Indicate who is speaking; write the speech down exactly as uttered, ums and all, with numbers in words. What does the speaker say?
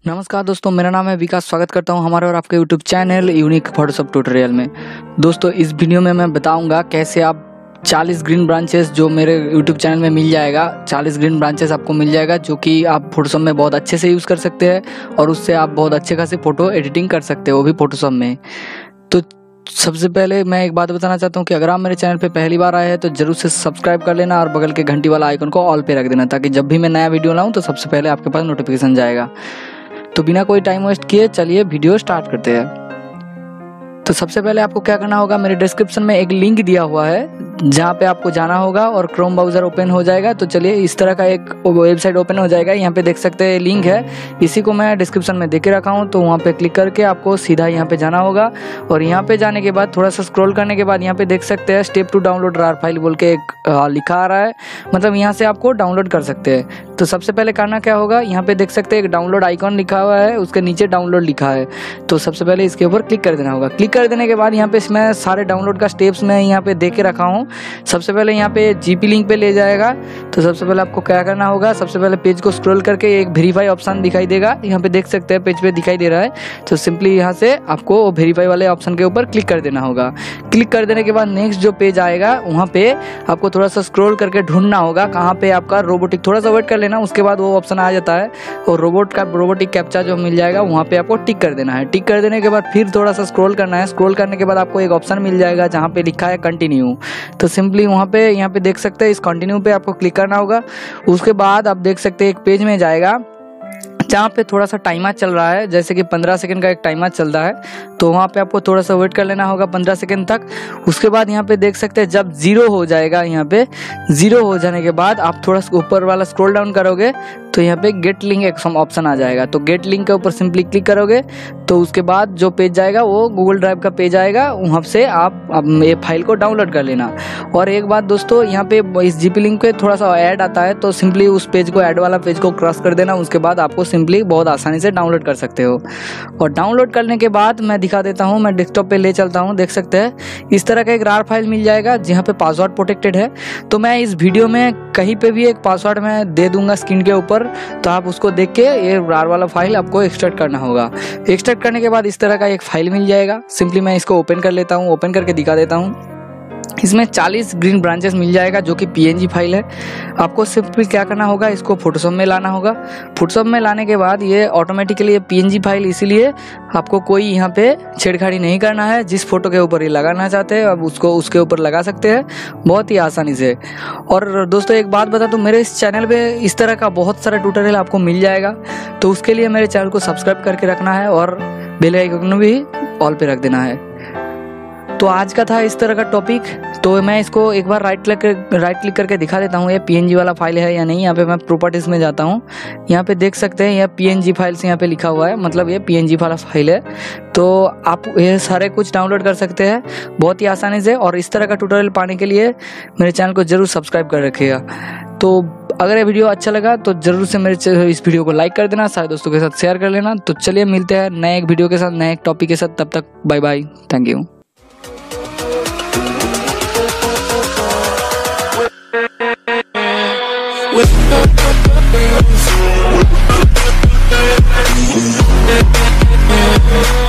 Speaker 1: नमस्कार दोस्तों, मेरा नाम है विकास। स्वागत करता हूं हमारे और आपके YouTube channel unique Photoshop tutorial में। दोस्तों, इस वीडियो में मैं बताऊंगा कैसे आप चालीस ग्रीन ब्रांचेस जो मेरे यूट्यूब चैनल में मिल जाएगा, चालीस ग्रीन ब्रांचेस आपको मिल जाएगा जो कि आप फोटोशॉप में बहुत अच्छे से यूज़ कर सकते हैं और उससे आप बहुत अच्छे खासी फ़ोटो एडिटिंग कर सकते हो, वो भी फोटोशॉप में। तो सबसे पहले मैं एक बात बताना चाहता हूँ कि अगर आप मेरे चैनल पे पहली बार आए हैं तो जरूर से सब्सक्राइब कर लेना और बगल के घंटी वाला आइकन को ऑल पे रख देना, ताकि जब भी मैं नया वीडियो लाऊं तो सबसे पहले आपके पास नोटिफिकेशन जाएगा। तो बिना कोई टाइम वेस्ट किए चलिए वीडियो स्टार्ट करते हैं। तो सबसे पहले आपको क्या करना होगा, मेरे डिस्क्रिप्शन में एक लिंक दिया हुआ है जहाँ पे आपको जाना होगा और क्रोम ब्राउज़र ओपन हो जाएगा। तो चलिए इस तरह का एक वेबसाइट ओपन हो जाएगा। यहाँ पे देख सकते हैं लिंक है, इसी को मैं डिस्क्रिप्शन में दे के रखा हूँ। तो वहाँ पे क्लिक करके आपको सीधा यहाँ पे जाना होगा और यहाँ पे जाने के बाद थोड़ा सा स्क्रॉल करने के बाद यहाँ पे देख सकते हैं step two download RAR file बोल के एक आ, लिखा आ रहा है, मतलब यहाँ से आपको डाउनलोड कर सकते हैं। तो सबसे पहले करना क्या होगा, यहाँ पे देख सकते हैं एक डाउनलोड आइकॉन लिखा हुआ है, उसके नीचे डाउनलोड लिखा है। तो सबसे पहले इसके ऊपर क्लिक कर देना होगा। क्लिक कर देने के बाद यहाँ पे मैं सारे डाउनलोड का स्टेप्स मैं यहाँ पे दे के रखा हूँ। सबसे पहले यहाँ पे जीपी लिंक पे ले जाएगा। तो सबसे पहले आपको क्या करना होगा, सबसे पहले पेज को स्क्रॉल करके एक वेरीफाई ऑप्शन दिखाई देगा, यहाँ पे देख सकते हैं पेज पे दिखाई दे रहा है। तो सिंपली यहाँ से आपको वेरीफाई वाले ऑप्शन के ऊपर क्लिक कर देना होगा। क्लिक कर देने के बाद नेक्स्ट जो पेज आएगा वहाँ पे आपको थोड़ा सा स्क्रॉल करके ढूंढना होगा कहाँ पे आपका रोबोटिक, थोड़ा सा वेट कर लेना, उसके बाद वो ऑप्शन आ जाता है और रोबोट का रोबोटिक कैप्चा जो मिल जाएगा वहाँ पे आपको टिक कर देना है। टिक कर देने के बाद फिर थोड़ा सा स्क्रॉल करना है। स्क्रॉल करने के बाद आपको एक ऑप्शन मिल जाएगा जहाँ पे लिखा है कंटिन्यू। तो सिंपली वहाँ पे यहाँ पे देख सकते हैं इस कंटिन्यू पे आपको क्लिक करना होगा। उसके बाद आप देख सकते हैं एक पेज में जाएगा जहाँ पे थोड़ा सा टाइमर चल रहा है, जैसे कि पंद्रह सेकंड का एक टाइमर चल रहा है। तो वहाँ पे आपको थोड़ा सा वेट कर लेना होगा पंद्रह सेकंड तक। उसके बाद यहाँ पे देख सकते हैं जब जीरो हो जाएगा, यहाँ पे जीरो हो जाने के बाद आप थोड़ा सा ऊपर वाला स्क्रॉल डाउन करोगे तो यहाँ पे गेट लिंक एक ऑप्शन आ जाएगा। तो गेट लिंक के ऊपर सिंपली क्लिक करोगे तो उसके बाद जो पेज जाएगा वो गूगल ड्राइव का पेज आएगा, वहाँ से आप ये फाइल को डाउनलोड कर लेना। और एक बात दोस्तों, यहाँ पे इस जीपी लिंक पे थोड़ा सा ऐड आता है, तो सिंपली उस पेज को, ऐड वाला पेज को क्रॉस कर देना। उसके बाद आपको सिंपली बहुत आसानी से डाउनलोड कर सकते हो। और डाउनलोड करने के बाद मैं दिखा देता हूँ, मैं डेस्कटॉप पे ले चलता हूँ। देख सकते हैं इस तरह का एक रार फाइल मिल जाएगा जहाँ पे पासवर्ड प्रोटेक्टेड है। तो मैं इस वीडियो में कहीं पे भी एक पासवर्ड मैं दे दूंगा स्क्रीन के ऊपर, तो आप उसको देख के ये रार वाला फाइल आपको एक्सट्रैक्ट करना होगा। एक्सट्रैक्ट करने के बाद इस तरह का एक फाइल मिल जाएगा। सिंपली मैं इसको ओपन कर लेता हूँ, ओपन करके दिखा देता हूँ। इसमें चालीस ग्रीन ब्रांचेस मिल जाएगा जो कि पीएनजी फाइल है। आपको सिंपली क्या करना होगा, इसको फोटोशॉप में लाना होगा। फोटोशॉप में लाने के बाद ये ऑटोमेटिकली ये पीएनजी फाइल, इसीलिए आपको कोई यहाँ पे छेड़खानी नहीं करना है। जिस फोटो के ऊपर ये लगाना चाहते हैं आप उसको उसके ऊपर लगा सकते हैं बहुत ही आसानी से। और दोस्तों एक बात बता दूं, मेरे इस चैनल पे इस तरह का बहुत सारा ट्यूटोरियल आपको मिल जाएगा। तो उसके लिए मेरे चैनल को सब्सक्राइब करके रखना है और बेल आइकन भी ऑल पे रख देना है। तो आज का था इस तरह का टॉपिक। तो मैं इसको एक बार राइट क्लिक राइट क्लिक करके दिखा देता हूँ ये पीएनजी वाला फाइल है या नहीं। यहाँ पे मैं प्रॉपर्टीज में जाता हूँ, यहाँ पे देख सकते हैं यह पीएनजी फाइल से यहाँ पे लिखा हुआ है, मतलब ये पीएनजी वाला फाइल है। तो आप ये सारे कुछ डाउनलोड कर सकते हैं बहुत ही आसानी से। और इस तरह का ट्यूटोरियल पाने के लिए मेरे चैनल को जरूर सब्सक्राइब कर रखिएगा। तो अगर ये वीडियो अच्छा लगा तो जरूर से मेरे इस वीडियो को लाइक कर देना, सारे दोस्तों के साथ शेयर कर लेना। तो चलिए मिलते हैं नए एक वीडियो के साथ, नए एक टॉपिक के साथ। तब तक bye bye, thank you. With